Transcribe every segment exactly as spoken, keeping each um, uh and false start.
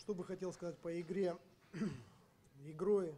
Что бы хотел сказать по игре? Игрой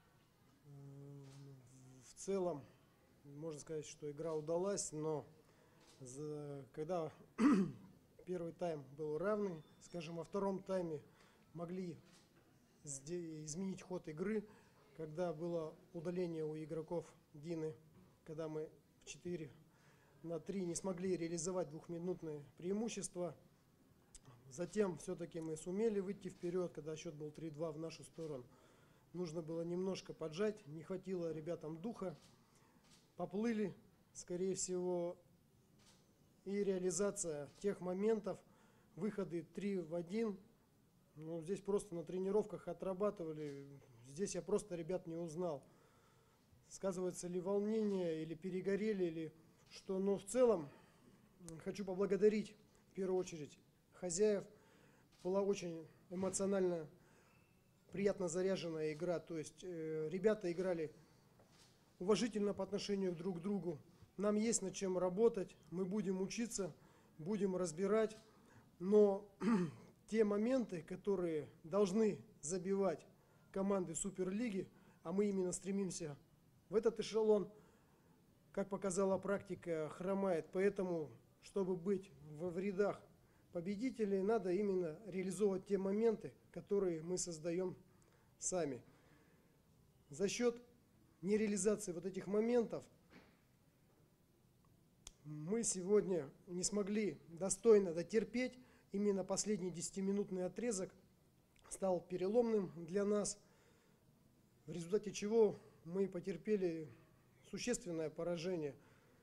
в целом можно сказать, что игра удалась, но за, когда первый тайм был равный, скажем, во втором тайме могли изменить ход игры, когда было удаление у игроков Дины, когда мы в четыре на три не смогли реализовать двухминутное преимущество. Затем все-таки мы сумели выйти вперед, когда счет был три-два в нашу сторону. Нужно было немножко поджать, не хватило ребятам духа, поплыли, скорее всего, и реализация тех моментов, выходы три в один, ну, здесь просто на тренировках отрабатывали, здесь я просто ребят не узнал. Сказывается ли волнение, или перегорели, или что, но в целом хочу поблагодарить в первую очередь хозяев. Была очень эмоционально приятно заряженная игра, то есть э, ребята играли уважительно по отношению друг к другу. Нам есть над чем работать, мы будем учиться, будем разбирать, но те моменты, которые должны забивать команды Суперлиги, а мы именно стремимся в этот эшелон, как показала практика, хромает. Поэтому, чтобы быть в рядах победителей, надо именно реализовывать те моменты, которые мы создаем сами. За счет нереализации вот этих моментов мы сегодня не смогли достойно дотерпеть. Именно последний десятиминутный отрезок стал переломным для нас, в результате чего мы потерпели существенное поражение.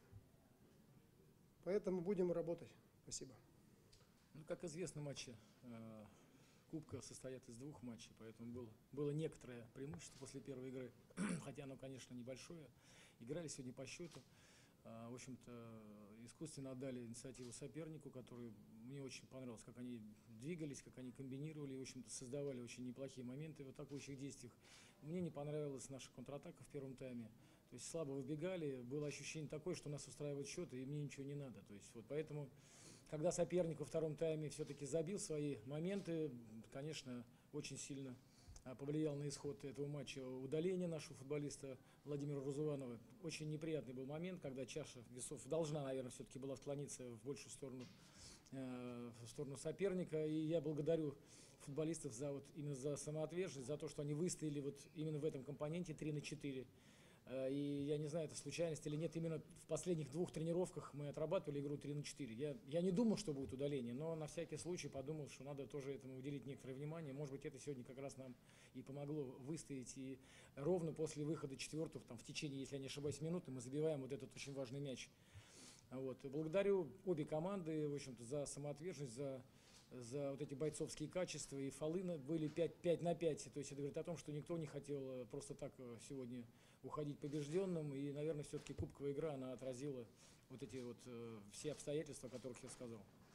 Поэтому будем работать. Спасибо. Ну, как известно, матчи э, Кубка состоят из двух матчей, поэтому было, было некоторое преимущество после первой игры, хотя оно, конечно, небольшое. Играли сегодня по счету. Э, в общем-то, искусственно отдали инициативу сопернику, который мне очень понравилось, как они двигались, как они комбинировали, и, в общем-то, создавали очень неплохие моменты в атакующих действиях. Мне не понравилась наша контратака в первом тайме. То есть слабо выбегали, было ощущение такое, что нас устраивает счет, и мне ничего не надо. То есть, вот, поэтому, когда соперник во втором тайме все-таки забил свои моменты, конечно, очень сильно повлиял на исход этого матча удаление нашего футболиста Владимира Разуванова. Очень неприятный был момент, когда чаша весов должна, наверное, все-таки была склониться в большую сторону, э, в сторону соперника. И я благодарю футболистов за, вот, именно за самоотверженность, за то, что они выстояли вот именно в этом компоненте три на четыре. И я не знаю, это случайность или нет, именно в последних двух тренировках мы отрабатывали игру три на четыре. Я, я не думал, что будет удаление, но на всякий случай подумал, что надо тоже этому уделить некоторое внимание. Может быть, это сегодня как раз нам и помогло выстоять. И ровно после выхода четвертых, там, в течение, если я не ошибаюсь, минуты, мы забиваем вот этот очень важный мяч. Вот. Благодарю обе команды, в общем-то, за самоотверженность, за... за вот эти бойцовские качества, и фолы были пять на пять, то есть это говорит о том, что никто не хотел просто так сегодня уходить побежденным, и, наверное, все-таки кубковая игра, она отразила вот эти вот все обстоятельства, о которых я сказал.